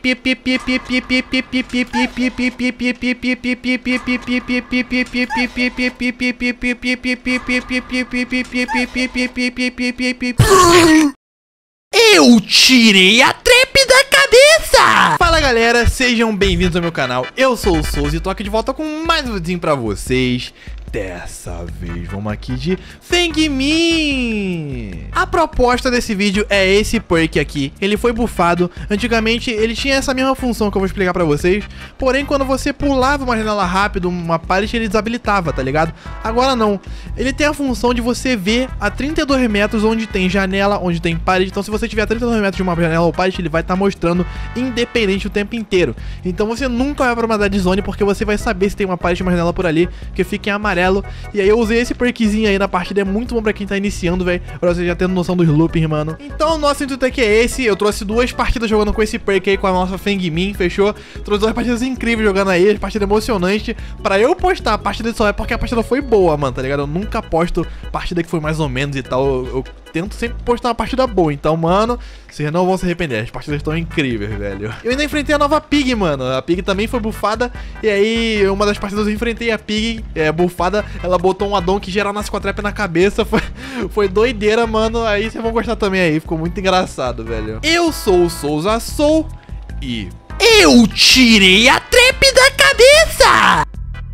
Eu tirei a trap da cabeça! Fala galera, sejam bem-vindos ao meu canal. Eu sou o Souza e tô aqui de volta com mais um vídeo pra vocês. Dessa vez vamos aqui de Feng Min. A proposta desse vídeo é esse perk aqui. Ele foi bufado. Antigamente ele tinha essa mesma função que eu vou explicar pra vocês. Porém, quando você pulava uma janela rápido, uma pallet, ele desabilitava, tá ligado? Agora não. Ele tem a função de você ver a 32 metros onde tem janela, onde tem pallet. Então se você tiver a 32 metros de uma janela ou pallet, ele vai estar mostrando independente o tempo inteiro. Então você nunca vai pra uma dead zone porque você vai saber se tem uma pallet ou uma janela por ali, que fica em amarelo. E aí eu usei esse perkzinho aí na partida, é muito bom pra quem tá iniciando, velho, pra você já tendo noção dos loopings, mano. Então o nosso intuito aqui é esse. Eu trouxe duas partidas jogando com esse perk aí, com a nossa Feng Min, fechou? Trouxe duas partidas incríveis jogando aí, partida emocionante. Pra eu postar a partida só é porque a partida foi boa, mano, tá ligado? Eu nunca posto partida que foi mais ou menos e tal. Eu tento sempre postar uma partida boa. Então, mano, vocês não vão se arrepender. As partidas estão incríveis, velho. Eu ainda enfrentei a nova Pig, mano. A Pig também foi bufada. E aí, uma das partidas eu enfrentei a Pig bufada. Ela botou um addon que geral nasce com a trap na cabeça. Foi doideira, mano. Aí vocês vão gostar também aí. Ficou muito engraçado, velho. Eu sou o Souza Soul e eu tirei a trap da cabeça!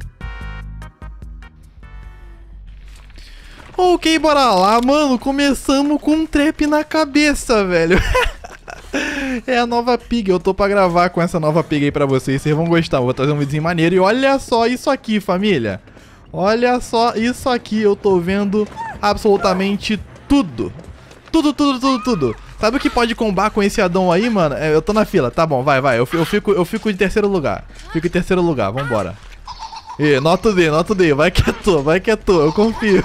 Ok, bora lá, mano. Começamos com um trap na cabeça, velho. É a nova Pig. Eu tô pra gravar com essa nova Pig aí pra vocês. Vocês vão gostar. Vou trazer um videozinho maneiro. E olha só isso aqui, família. Olha só isso aqui. Eu tô vendo absolutamente tudo. Tudo. Sabe o que pode combar com esse addon aí, mano? Eu tô na fila. Tá bom, vai. Eu fico em terceiro lugar. Fico em terceiro lugar. Vambora. E, nota D, vai que é tua, eu confio.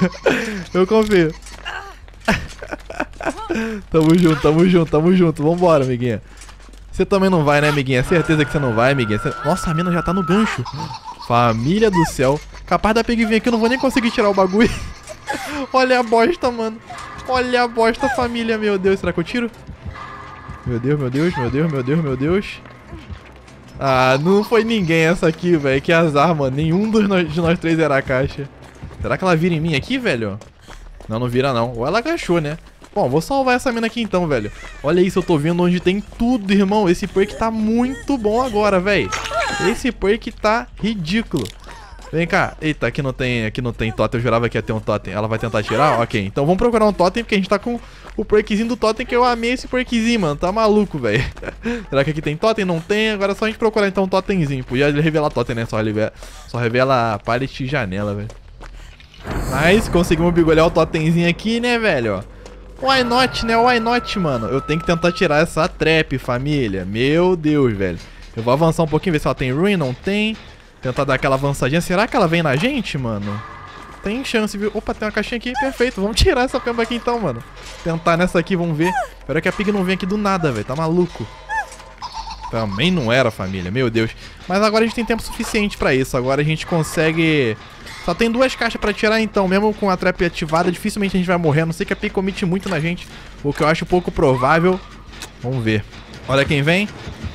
Tamo junto, vambora, amiguinha. Você também não vai, né, amiguinha? Certeza que você não vai, amiguinha. Nossa, a mina já tá no gancho. Família do céu. Capaz da Pig vir aqui, eu não vou nem conseguir tirar o bagulho. Olha a bosta, mano. Olha a bosta, família, meu Deus. Será que eu tiro? Meu Deus. Ah, não foi ninguém essa aqui, velho. Que azar, mano. Nenhum de nós três era a caixa. Será que ela vira em mim aqui, velho? Não vira não. Ou ela agachou, né? Bom, vou salvar essa mina aqui então, velho. Olha isso, eu tô vendo onde tem tudo, irmão. Esse perk tá muito bom agora, velho. Esse perk tá ridículo. Vem cá. Eita, aqui não tem totem. Eu jurava que ia ter um totem. Ela vai tentar tirar? Ok. Então vamos procurar um totem, porque a gente tá com o perkzinho do totem, que eu amei esse perkzinho, mano. Tá maluco, velho. Será que aqui tem totem? Não tem. Agora é só a gente procurar então um totemzinho. Podia revelar totem, né? Só revela pallet e janela, velho. Mas conseguimos bigolhar o totemzinho aqui, né, velho? Why not, né? Why not, mano? Eu tenho que tentar tirar essa trap, família. Meu Deus, velho. Eu vou avançar um pouquinho, ver se ela tem ruin. Não tem. Tentar dar aquela avançadinha. Será que ela vem na gente, mano? Tem chance, viu? Opa, tem uma caixinha aqui. Perfeito. Vamos tirar essa pemba aqui então, mano. Tentar nessa aqui, vamos ver. Espero que a Pig não venha aqui do nada, velho. Tá maluco. Também não era, família. Meu Deus. Mas agora a gente tem tempo suficiente pra isso. Agora a gente consegue... Só tem duas caixas pra tirar então. Mesmo com a trap ativada, dificilmente a gente vai morrer. A não ser que a Pig comite muito na gente. O que eu acho pouco provável. Vamos ver. Olha quem vem.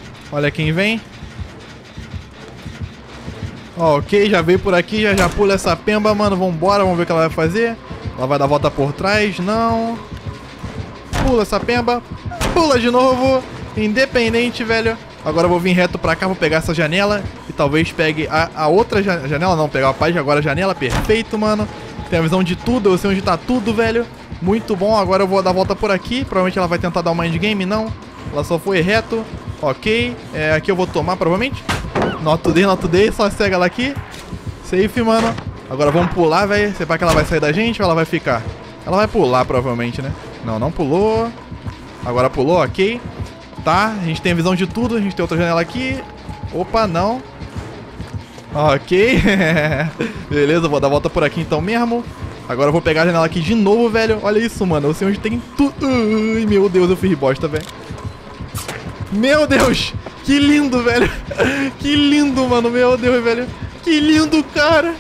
Ok, já veio por aqui, já pula essa pemba, mano. Vambora, vamos ver o que ela vai fazer. Ela vai dar a volta por trás, não. Pula essa pemba. Pula de novo. Independente, velho. Agora eu vou vir reto pra cá, vou pegar essa janela. E talvez pegue a outra janela, não, pegar a página, agora a janela, perfeito, mano. Tem a visão de tudo, eu sei onde tá tudo, velho. Muito bom, agora eu vou dar a volta por aqui. Provavelmente ela vai tentar dar um mind game, não. Ela só foi reto, ok. Aqui eu vou tomar, provavelmente. Nota D, só cega ela aqui. Safe, mano. Agora vamos pular, velho. Será que ela vai sair da gente ou ela vai ficar? Ela vai pular, provavelmente, né? Não pulou. Agora pulou, ok. Tá, a gente tem a visão de tudo. A gente tem outra janela aqui. Opa, não. Ok. Beleza, vou dar a volta por aqui então mesmo. Agora eu vou pegar a janela aqui de novo, velho. Olha isso, mano. Eu sei onde tem tudo. Ai, meu Deus, eu fiz bosta, velho. Meu Deus. Que lindo, velho. Que lindo, mano. Meu Deus, velho. Que lindo, cara.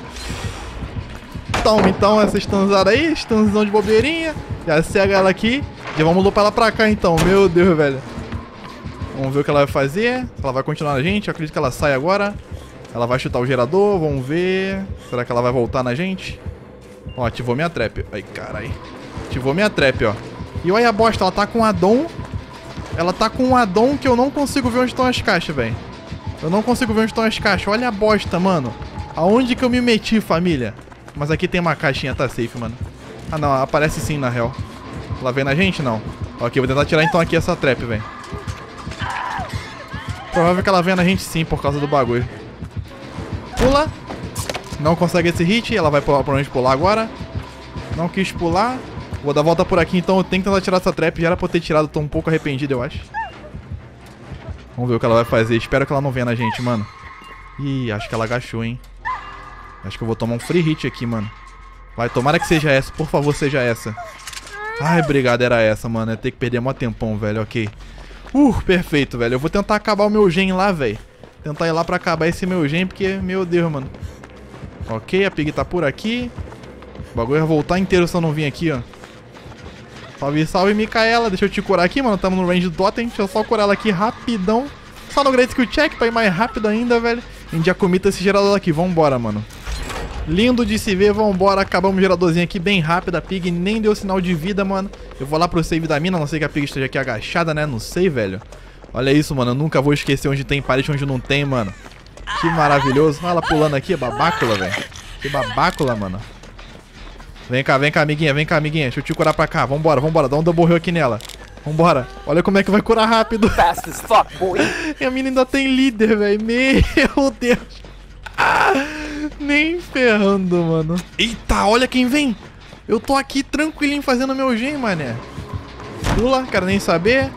Toma, então, essa estanzada aí. Estanzão de bobeirinha. Já cega ela aqui. Já vamos lupar ela pra cá, então. Meu Deus, velho. Vamos ver o que ela vai fazer. Se ela vai continuar na gente. Eu acredito que ela sai agora. Ela vai chutar o gerador. Vamos ver. Será que ela vai voltar na gente? Ó, ativou minha trap. Ai, carai. Ativou minha trap, ó. E olha a bosta. Ela tá com um addon. Ela tá com um addon que eu não consigo ver onde estão as caixas, velho. Eu não consigo ver onde estão as caixas. Olha a bosta, mano. Aonde que eu me meti, família? Mas aqui tem uma caixinha. Tá safe, mano. Ah, não. Aparece sim, na real. Ela vem na gente? Não. Ok, vou tentar tirar então aqui essa trap, velho. Provável que ela venha na gente sim, por causa do bagulho. Pula. Não consegue esse hit. Ela vai pra onde pular agora. Não quis pular. Vou dar a volta por aqui, então eu tenho que tentar tirar essa trap. Já era pra eu ter tirado, tô um pouco arrependido, eu acho. Vamos ver o que ela vai fazer. Espero que ela não venha na gente, mano. Ih, acho que ela agachou, hein. Acho que eu vou tomar um free hit aqui, mano. Vai, tomara que seja essa. Por favor, seja essa. Ai, obrigado, era essa, mano. Eu ia ter que perder mó tempão, velho, ok. Perfeito, velho. Eu vou tentar acabar o meu gen lá, velho. Tentar ir lá pra acabar esse meu gen, porque, meu Deus, mano. Ok, a pig tá por aqui. O bagulho vai voltar inteiro se eu não vir aqui, ó. Salve, salve, Micaela. Deixa eu te curar aqui, mano. Tamo no range do totem. Deixa eu só curar ela aqui rapidão. Só no Great Skill Check pra ir mais rápido ainda, velho. A gente já comita esse gerador aqui. Vambora, mano. Lindo de se ver, vambora. Acabamos o geradorzinho aqui bem rápido. A pig nem deu sinal de vida, mano. Eu vou lá pro save da mina. Não sei que a pig esteja aqui agachada, né? Não sei, velho. Olha isso, mano. Eu nunca vou esquecer onde tem parede e onde não tem, mano. Que maravilhoso. Olha ela pulando aqui. Babácula, velho. Que babácula, mano. Vem cá, amiguinha. Vem cá, amiguinha. Deixa eu te curar pra cá. Vambora, vambora. Dá um double heal aqui nela. Vambora. Olha como é que vai curar rápido. Fast as fuck, boy. E a mina ainda tem líder, velho. Meu Deus. Nem ferrando, mano. Eita, olha quem vem. Eu tô aqui tranquilinho fazendo meu gen, mané. Pula, quero nem saber.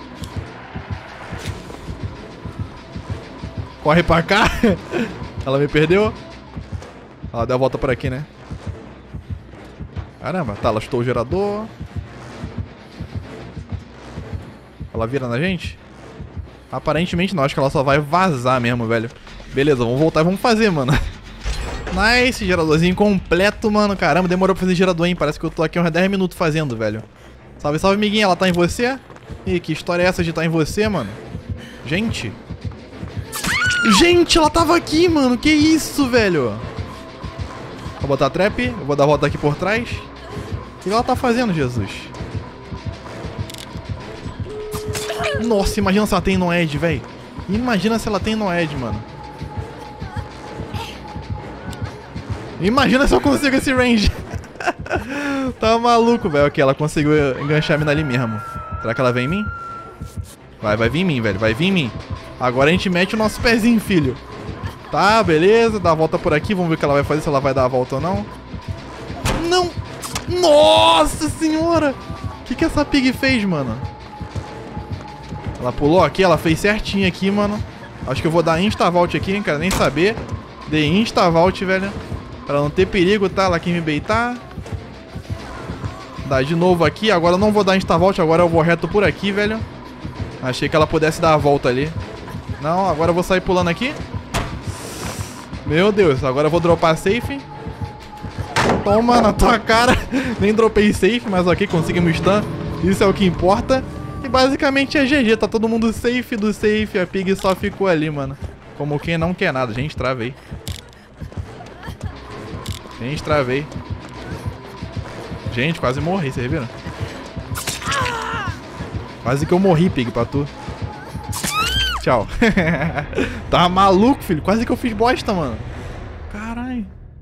Corre pra cá. Ela me perdeu. Ela deu a volta por aqui, né? Caramba, tá, ela chutou o gerador. Ela vira na gente? Aparentemente não, acho que ela só vai vazar mesmo, velho. Beleza, vamos voltar e vamos fazer, mano. Nice, geradorzinho completo, mano. Caramba, demorou pra fazer gerador, hein? Parece que eu tô aqui uns 10 minutos fazendo, velho. Salve, salve, amiguinha. Ela tá em você? Ih, que história é essa de estar em você, mano? Gente. Gente, ela tava aqui, mano. Que isso, velho? Vou botar a trap. Eu vou dar a volta aqui por trás. O que ela tá fazendo, Jesus? Nossa, imagina se ela tem no edge, velho. Imagina se ela tem no edge, mano. Imagina se eu consigo esse range. Tá maluco, velho. Ok, ela conseguiu enganchar a mina ali mesmo. Será que ela vem em mim? Vai vir em mim, velho. Vai vir em mim. Agora a gente mete o nosso pezinho, filho. Tá, beleza. Dá a volta por aqui. Vamos ver o que ela vai fazer, se ela vai dar a volta ou não. Não! Nossa senhora! O que essa pig fez, mano? Ela pulou aqui, ela fez certinho aqui, mano. Acho que eu vou dar insta-vault aqui, não quero nem saber. Dei insta-vault, velho. Pra não ter perigo, tá? Ela quer me baitar. Dá de novo aqui. Agora eu não vou dar insta-vault, agora eu vou reto por aqui, velho. Achei que ela pudesse dar a volta ali. Não, agora eu vou sair pulando aqui. Meu Deus, agora eu vou dropar safe. Toma na tua cara. Nem dropei safe, mas ok, conseguimos stun. Isso é o que importa. E basicamente é GG, tá todo mundo safe do safe. A pig só ficou ali, mano. Como quem não quer nada. Gente, travei. Gente, travei. Gente, quase morri, vocês viram? Quase que eu morri, pig, pra tu. Tchau. Tá maluco, filho. Quase que eu fiz bosta, mano. Caralho.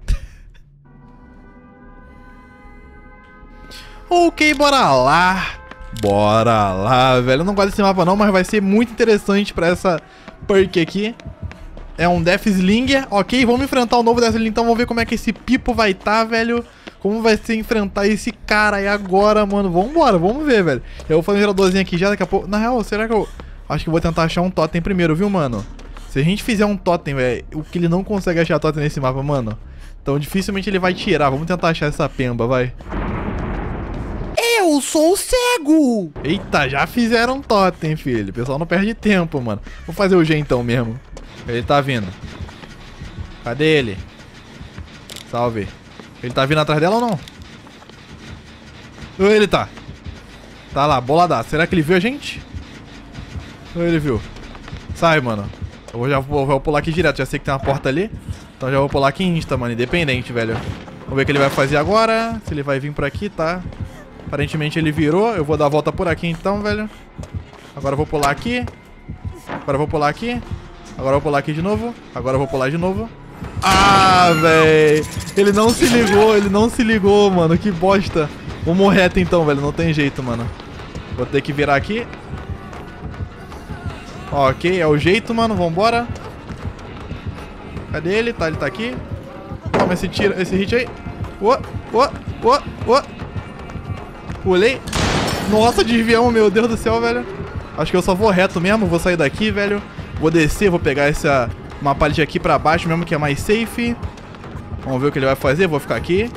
Ok, bora lá. Bora lá, velho. Eu não gosto desse mapa não, mas vai ser muito interessante pra essa perk aqui. É um Deathslinger. Ok, vamos enfrentar o novo Deathslinger. Então vamos ver como é que esse Pipo vai estar, velho. Como vai ser enfrentar esse cara aí agora, mano. Vambora, vamos ver, velho. Eu vou fazer um geradorzinho aqui já daqui a pouco. Na real, será que eu... Acho que eu vou tentar achar um totem primeiro, viu, mano? Se a gente fizer um totem, velho, o que ele não consegue achar totem nesse mapa, mano. Então dificilmente ele vai tirar. Vamos tentar achar essa pemba, vai. Eu sou cego! Eita, já fizeram um totem, filho. O pessoal não perde tempo, mano. Vou fazer o G então mesmo. Ele tá vindo. Cadê ele? Salve. Ele tá vindo atrás dela ou não? Ele tá. Tá lá, boladaço. Será que ele viu a gente? Ou ele viu? Sai, mano. Eu já vou pular aqui direto. Já sei que tem uma porta ali. Então já vou pular aqui insta, mano. Independente, velho. Vamos ver o que ele vai fazer agora. Se ele vai vir por aqui, tá? Aparentemente ele virou. Eu vou dar a volta por aqui então, velho. Agora eu vou pular aqui. Agora eu vou pular aqui. Agora eu vou pular aqui de novo. Agora eu vou pular de novo. Ah, velho. Ele não se ligou, mano. Que bosta. Vamos reto então, velho. Não tem jeito, mano. Vou ter que virar aqui. Ok, é o jeito, mano. Vambora. Cadê ele? Tá, ele tá aqui. Toma esse hit aí. Pulei. Nossa, desviamos, meu Deus do céu, velho. Acho que eu só vou reto mesmo. Vou sair daqui, velho. Vou descer, vou pegar uma pallet aqui pra baixo mesmo, que é mais safe. Vamos ver o que ele vai fazer. Vou ficar aqui.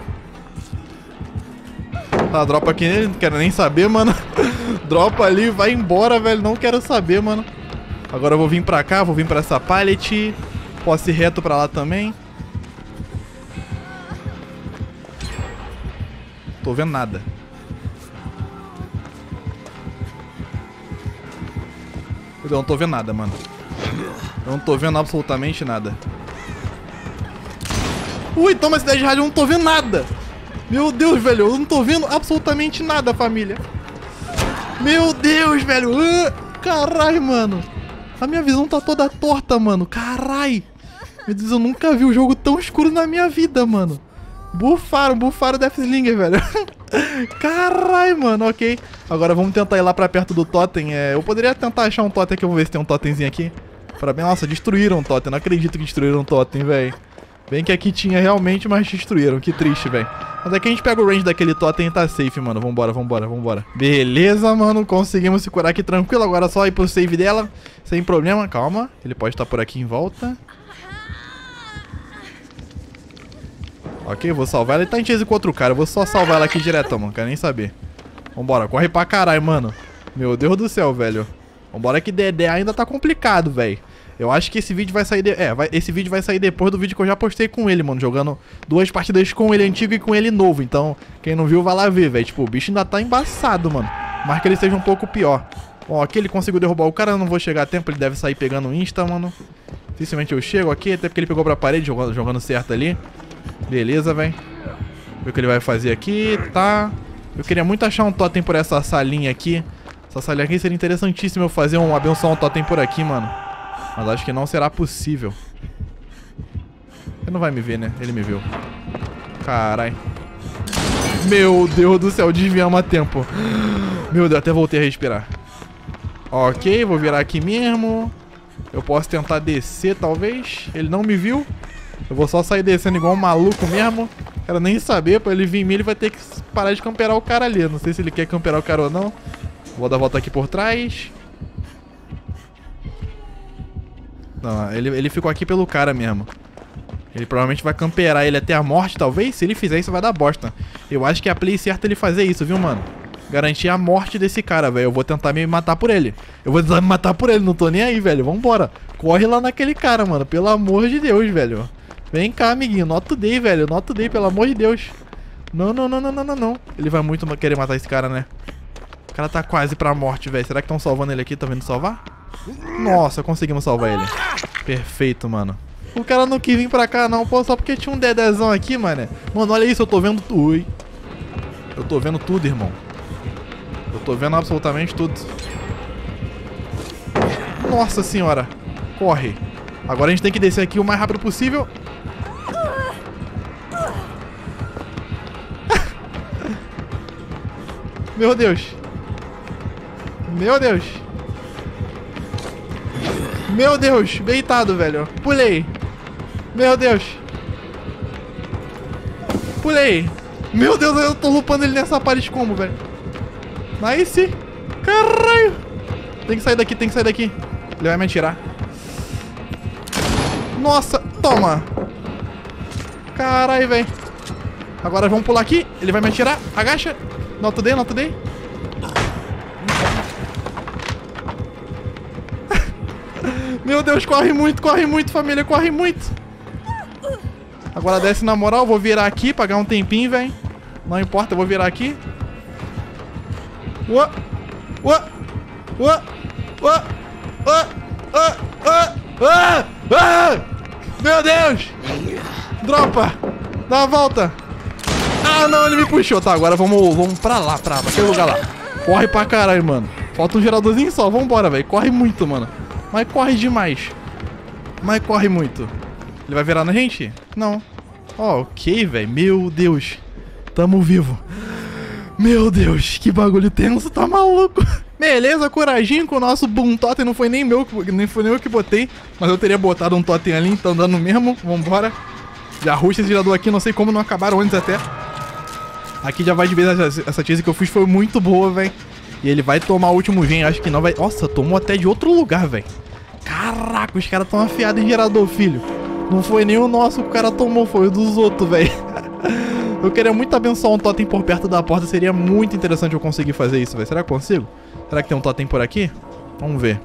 Tá, dropa aqui nele. Não quero nem saber, mano. Dropa ali, vai embora, velho. Não quero saber, mano. Agora eu vou vir pra cá, vou vir pra essa pallet. Posso ir reto pra lá também. Tô vendo nada. Eu não tô vendo nada, mano. Eu não tô vendo absolutamente nada. Ui, toma esse 10 de rádio, eu não tô vendo nada. Meu Deus, velho, eu não tô vendo absolutamente nada, família. Meu Deus, velho. Caralho, mano. A minha visão tá toda torta, mano. Caralho. Meu Deus, eu nunca vi um jogo tão escuro na minha vida, mano. Bufaram o Deathslinger, velho. Caralho, mano, ok. Agora vamos tentar ir lá pra perto do totem. Eu poderia tentar achar um totem aqui, eu vou ver se tem um totemzinho aqui. Nossa, destruíram o totem, não acredito que destruíram o totem, velho. Bem que aqui tinha realmente, mas destruíram, que triste, velho. Mas aqui a gente pega o range daquele totem e tá safe, mano. Vambora. Beleza, mano, conseguimos se curar aqui tranquilo. Agora é só ir pro save dela, sem problema. Calma, ele pode estar por aqui em volta. Ok, vou salvar ela. Ele tá em chase com outro cara. Eu vou só salvar ela aqui direto, mano. Quero nem saber. Vambora, corre pra caralho, mano. Meu Deus do céu, velho. Vambora que Dedé ainda tá complicado, velho. Eu acho que esse vídeo vai sair... esse vídeo vai sair depois do vídeo que eu já postei com ele, mano. Jogando 2 partidas com ele antigo e com ele novo. Então, quem não viu, vai lá ver, velho. Tipo, o bicho ainda tá embaçado, mano. Mas que ele seja um pouco pior. Bom, aqui ele conseguiu derrubar o cara. Eu não vou chegar a tempo. Ele deve sair pegando o insta, mano. Dificilmente eu chego aqui. Até porque ele pegou pra parede, jogando certo ali. Beleza, velho. Ver o que ele vai fazer aqui, tá? Eu queria muito achar um totem por essa salinha aqui. Essa salinha aqui seria interessantíssimo eu fazer abençoar um totem por aqui, mano. Mas acho que não será possível. Ele não vai me ver, né? Ele me viu. Carai. Meu Deus do céu, desviamos a tempo. Meu Deus, até voltei a respirar. Ok, vou virar aqui mesmo. Eu posso tentar descer, talvez. Ele não me viu. Eu vou só sair descendo igual um maluco mesmo. Quero nem saber, pra ele vir em mim ele vai ter que parar de camperar o cara ali. Não sei se ele quer camperar o cara ou não. Vou dar a volta aqui por trás. Não, ele ficou aqui pelo cara mesmo. Ele provavelmente vai camperar ele até a morte, talvez. Se ele fizer isso, vai dar bosta. Eu acho que é a play certa ele fazer isso, viu, mano? Garantir a morte desse cara, velho. Eu vou tentar me matar por ele. Não tô nem aí, velho. Vambora. Corre lá naquele cara, mano. Pelo amor de Deus, velho. Vem cá, amiguinho. Not today, velho. Not today, pelo amor de Deus. Não. Ele vai muito querer matar esse cara, né? O cara tá quase pra morte, velho. Será que estão salvando ele aqui? Tá vendo salvar? Nossa, conseguimos salvar ele. Perfeito, mano. O cara não quis vir pra cá, não. Pô, só porque tinha um dedezão aqui, mano. Mano, olha isso. Eu tô vendo tudo. Ui. Eu tô vendo tudo, irmão. Eu tô vendo absolutamente tudo. Nossa senhora. Corre. Agora a gente tem que descer aqui o mais rápido possível. Meu Deus. Meu Deus. Meu Deus. Deitado, velho. Pulei. Meu Deus. Pulei. Meu Deus, eu tô lupando ele nessa parede como, velho? Nice. Caralho. Tem que sair daqui, tem que sair daqui. Ele vai me atirar. Nossa, toma. Caralho, velho. Agora vamos pular aqui. Ele vai me atirar. Agacha. Not today. Meu Deus, corre muito, família. Corre muito. Agora desce na moral. Vou virar aqui, pagar um tempinho, velho. Não importa, eu vou virar aqui. Ah! Meu Deus! Dropa! Dá a volta! Ah, não, ele me puxou. Tá, agora vamos pra lá, pra aquele lugar lá. Corre pra caralho, mano. Falta um geradorzinho só. Vambora, velho. Corre muito, mano. Mas corre demais. Mas corre muito. Ele vai virar na gente? Não. Ó, ok, velho. Meu Deus. Tamo vivo. Meu Deus, que bagulho tenso. Tá maluco. Beleza, coraginho com o nosso Boom Totem. Não foi nem meu, nem foi nem eu que botei. Mas eu teria botado um totem ali, então dando mesmo. Vambora. Já ruxa esse gerador aqui. Não sei como não acabaram antes até. Aqui já vai de vez. Essa chase que eu fiz foi muito boa, velho. E ele vai tomar o último gen. Acho que não vai... Nossa, tomou até de outro lugar, velho. Caraca, os caras tão afiados em gerador, filho. Não foi nem o nosso que o cara tomou, foi o dos outros, velho. Eu queria muito abençoar um totem por perto da porta. Seria muito interessante eu conseguir fazer isso, velho. Será que eu consigo? Será que tem um totem por aqui? Vamos ver.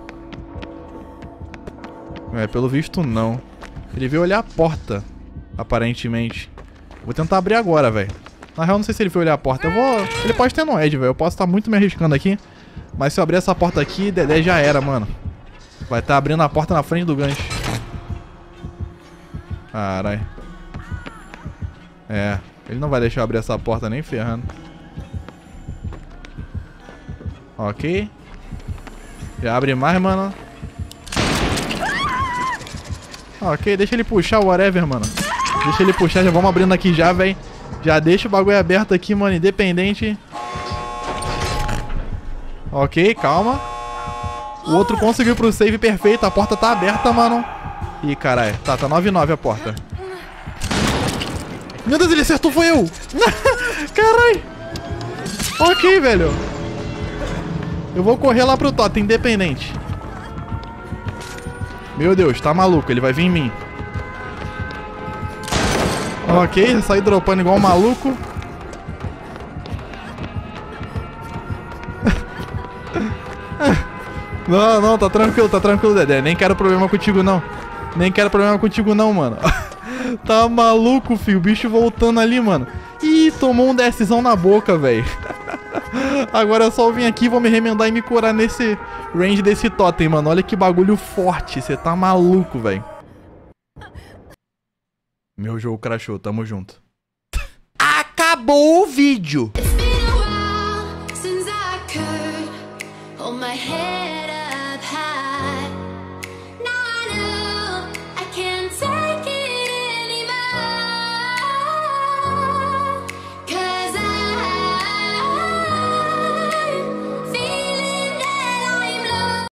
É, pelo visto não. Ele veio olhar a porta, aparentemente. Vou tentar abrir agora, velho. Na real, não sei se ele veio olhar a porta. Ele pode ter no edge, velho. Eu posso estar muito me arriscando aqui. Mas se eu abrir essa porta aqui, Dedé já era, mano. Vai estar abrindo a porta na frente do gancho. Caralho. É. Ele não vai deixar eu abrir essa porta nem ferrando. Ok. Já abre mais, mano. Ok, deixa ele puxar o whatever, mano. Deixa ele puxar, já vamos abrindo aqui já, velho. Já deixa o bagulho aberto aqui, mano, independente. Ok, calma. O outro conseguiu pro save perfeito. A porta tá aberta, mano. Ih, caralho. Tá 9-9 a porta. Meu Deus, ele acertou, foi eu. Caralho. Ok, velho. Eu vou correr lá pro totem, independente. Meu Deus, tá maluco. Ele vai vir em mim. Ok, saí dropando igual um maluco. Não, não, tá tranquilo, Dedé. Nem quero problema contigo, não. Nem quero problema contigo, não, mano. Tá maluco, filho. O bicho voltando ali, mano. Ih, tomou um DSzão na boca, velho. Agora é só eu vir aqui, vou me remendar e me curar nesse range desse totem, mano. Olha que bagulho forte. Você tá maluco, velho. Meu jogo crashou, tamo junto. Acabou o vídeo.